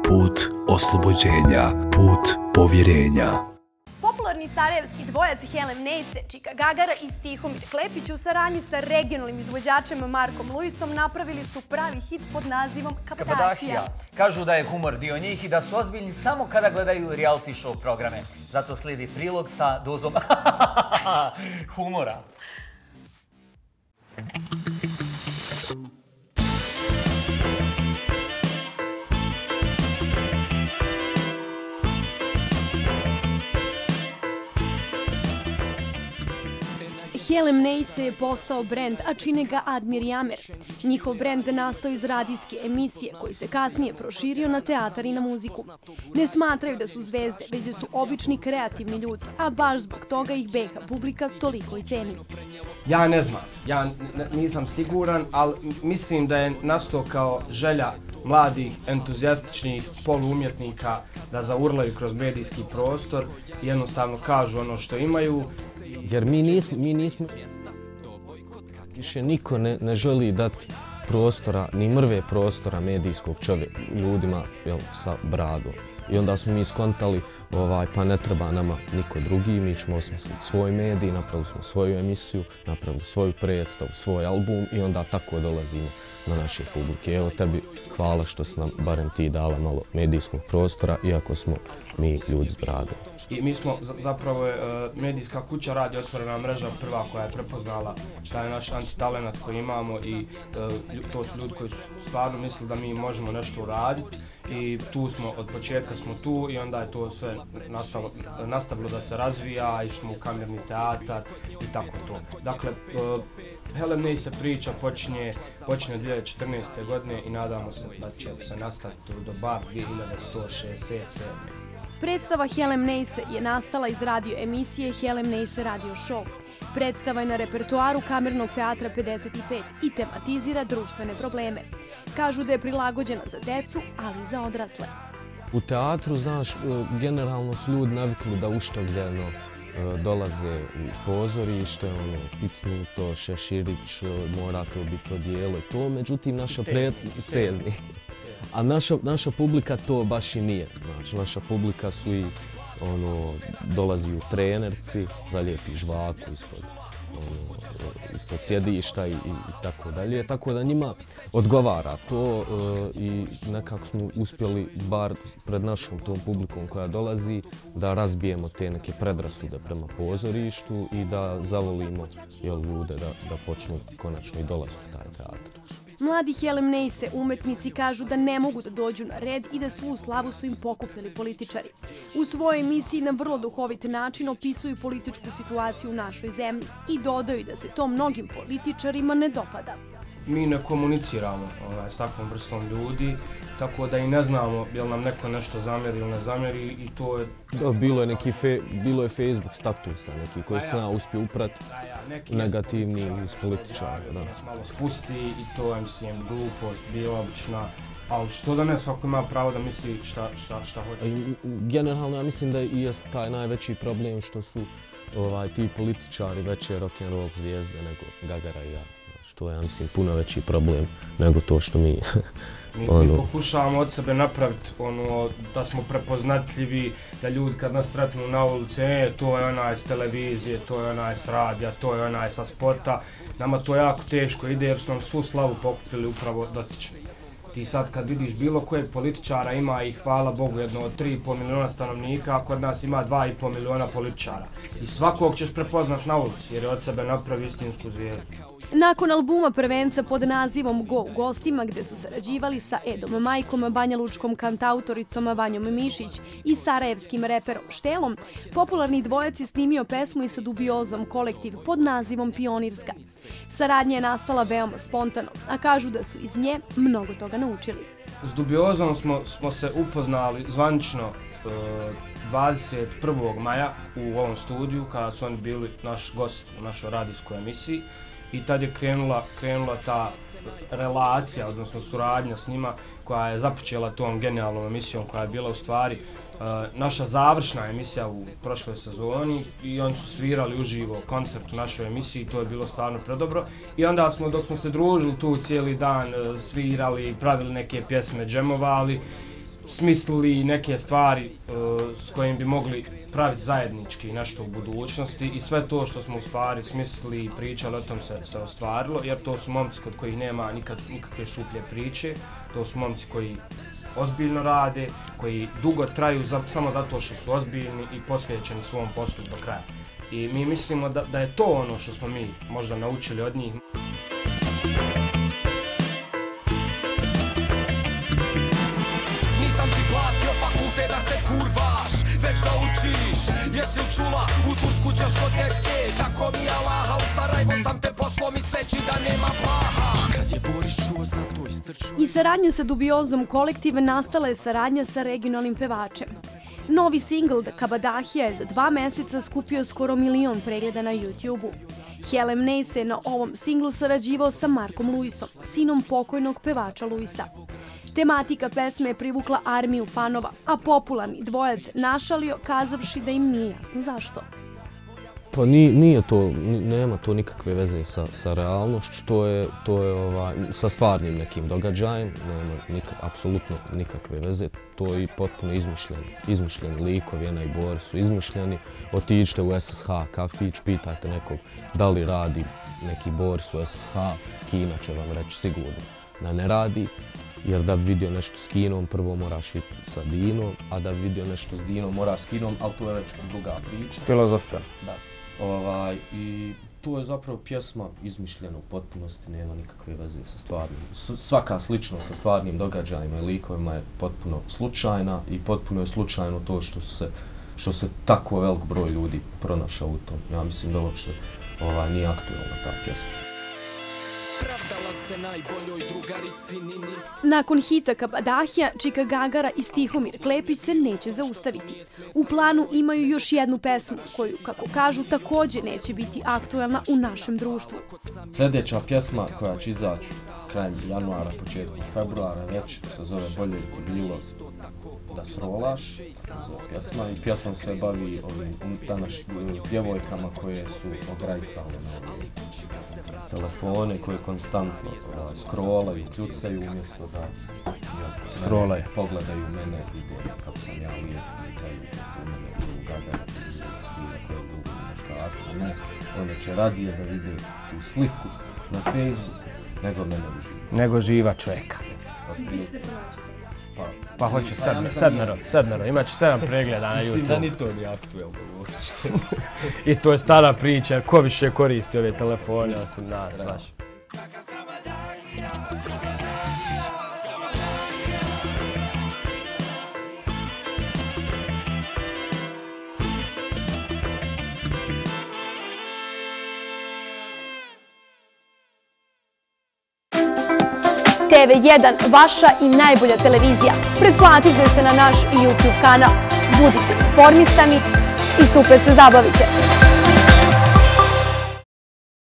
put oslobođenja, put povjerenja. Popularni sarajevski dvojac Helen Neise, Čika Gagara i Stihomir Klepić u saradnji sa regionalnim izvođačem Markom Luisom napravili su pravi hit pod nazivom Kapadahija. Kažu da je humor dio njih i da su ozbiljni samo kada gledaju reality show programe. Zato slijedi prilog sa dozom humora. Helen Neise je postao brend, a čine ga Admir i Amer. Njihov brend nastao iz radijske emisije, koji se kasnije proširio na teatar i na muziku. Ne smatraju da su zvezde, već da su obični kreativni ljudi, a baš zbog toga ih BiH publika toliko i ceni. Ja ne znam, ja nisam siguran, ali mislim da je nastao kao želja mladih, entuzijastičnih poluumjetnika da zaurlaju kroz medijski prostor i jednostavno kažu ono što imaju. Jer mi nismo, više niko ne želi dati prostora, ni mrve prostora medijskog čovjeka, ljudima sa bradom. I onda smo mi skontali, pa ne treba nama niko drugi, mi ćemo osmisliti svoj medij, napravili smo svoju emisiju, napravili svoju predstavu, svoj album i onda tako dolazimo na naše publike. Evo tebi hvala što si nam barem ti dala malo medijskog prostora, iako smo mi ljudi s bradom. I mi smo zapravo medijska kuća Radio Otvorena mreža prva koja je prepoznala taj naš antitalenat koji imamo i to su ljudi koji su stvarno mislili da mi možemo nešto uraditi i tu smo, od početka smo tu i onda je to sve nastavilo da se razvija, išli smo u kamerni teatar i tako to. Dakle, Helen Neise priča počinje 2014. godine i nadamo se da će se nastaviti do bar 2167. Predstava Helen Neise je nastala iz radio emisije Helen Neise Radio Show. Predstava je na repertoaru Kamernog teatra 55 i tematizira društvene probleme. Kažu da je prilagođena za decu, ali i za odrasle. U teatru, znaš, generalno su ljudi navikli da uštogljeno dolaze u pozorište, picnuto, šeširić, mora to biti odijelo i to, međutim naša publika to baš i nije. Znači, naša publika su i dolazi u trenerci, zalijepi žvaku ispod sjedišta i tako dalje. Tako da njima odgovara to i nekako smo uspjeli, bar pred našom tom publikom koja dolazi, da razbijemo te neke predrasude prema pozorištu i da zavolimo ljude da počnu konačno i dolaziti u taj teatr. Mladi Helen Neise umetnici kažu da ne mogu da dođu na red i da svu slavu su im pokupili političari. U svojoj emisiji na vrlo duhovit način opisuju političku situaciju u našoj zemlji i dodaju da se to mnogim političarima ne dopada. Mi ne komuniciramo s takvom vrstom ljudi, tako da i ne znamo je li nam neko nešto zamjeri ili ne zamjeri i to je... Bilo je Facebook statusa neki koji sam ja uspio upratiti, negativni iz političara. Malo spusti i to je, mislim, glupost, bila obična, ali što da ne, svako ima pravo da misli šta hoće. Generalno ja mislim da je taj najveći problem što su ti političari veće rock'n'roll zvijezde nego Gagara i ja. To je, ja mislim, puno veći problem nego to što mi... Mi pokušavamo od sebe napraviti da smo prepoznatljivi, da ljudi kad nas sretnu na ulici, to je onaj s televizije, to je onaj s radija, to je onaj sa spota. Nama to jako teško ide jer su nam svu slavu pokupili upravo dotični. Ti sad kad vidiš bilo kojeg političara, ima ih, hvala Bogu, jedno od 3,5 miliona stanovnika, a kod nas ima 2,5 miliona političara. I svakog ćeš prepoznat na ulici jer je od sebe napravi istinsku zvijezdu. Nakon albuma prvenca pod nazivom Go u gostima, gde su sarađivali sa Edom Majkom, banjalučkom kantautoricom Vanjom Mišić i sarajevskim reperom Štelom, popularni dvojac je snimio pesmu i sa Dubiozom kolektiv pod nazivom Pionirska. Saradnja je nastala veoma spontano, a kažu da su iz nje mnogo toga naučili. S Dubiozom smo se upoznali zvanično 21. maja u ovom studiju kada su oni bili naš gost u našoj radijskoj emisiji. I tad je krenula ta relacija, odnosno suradnja s njima koja je započela tom genijalnom emisijom koja je bila u stvari naša završna emisija u prošloj sezoni i oni su svirali uživo koncert u našoj emisiji i to je bilo stvarno predobro. I onda dok smo se družili tu cijeli dan, svirali, pravili neke pjesme, džemovali, smislili neke stvari s kojim bi mogli praviti zajednički nešto u budućnosti i sve to što smo u stvari smislili i pričali o tom se ostvarilo, jer to su momci kod kojih nema nikakve šuplje priče, to su momci koji ozbiljno rade, koji dugo traju samo zato što su ozbiljni i posvećeni svom poslu do kraja. I mi mislimo da je to ono što smo mi možda naučili od njih. Nisam ti platio fakulte da se kurvaš, već da učiš. Jesi čula, u Tursku ćeš kod tetke, tako mi Allaha, u Sarajevo sam te poslao misleći da nema plaha. Kad je Boris čuo za to istrčuo. I saradnja sa Dubiozom kolektiv nastala je saradnja sa regionalnim pevačem. Novi singl Kabadahija je za 2 meseca skupio skoro 1 milion pregleda na YouTube-u. Helem Ney se na ovom singlu sarađivao sa Markom Luisom, sinom pokojnog pevača Luisa. Tematika pesme je privukla armiju fanova, a popularni dvojac našalio kazavši da im nije jasno zašto. Pa nije to, nema to nikakve veze sa realnošću, to je sa stvarnim nekim događajem, nema apsolutno nikakve veze. To je i potpuno izmišljeni likovi, Ena i Boris su izmišljeni. Otiđite u SSH kafić, pitajte nekog da li radi neki Boris u SSH, Kina će vam reći sigurno da ne radi. Jer da bi vidio nešto s Kinom, prvo moraš vidjeti sa Dinom, a da bi vidio nešto s Dinom moraš s Kinom, ali to je već druga priča. Filozofija. Da. I to je zapravo pjesma izmišljena u potpunosti, nema nikakve veze sa stvarnim. Svaka sličnost sa stvarnim događajima i likovima je potpuno slučajna i potpuno je slučajno to što se tako velik broj ljudi pronašao u tom. Ja mislim da uopšte nije aktualna ta pjesma. Nakon hita Kabadahija, Čika Gagara i Stihomir Klepić se neće zaustaviti. U planu imaju još jednu pesmu koju, kako kažu, također neće biti aktualna u našem društvu. Sljedeća pjesma koja će izaći krajem januara, početkom februara već se zove Bolje ti bilo da srolaš, pjesma, i pjesma se bavi ovim današnjim djevojkama koje su ograjsale na telefone, koje konstantno scrollaju, kljucaju umjesto da pogledaju mene, vide kako sam ja lijep, pitaju da se u mene ili u Gagara ili bilo koje drugo muškarca. Ne, one će radije da vide tu sliku na Facebooku nego mene uživo. Nego živa čovjeka. Pa hoće sedmero, imat će 7 pregleda na YouTube. Mislim da ni to nije aktuelno uopšte. I to je stara priča, ko više koristi ove telefone, osim nas, znaš. TV1, vaša i najbolja televizija. Pretplatite se na naš YouTube kanal. Budite informisani i super se zabavite.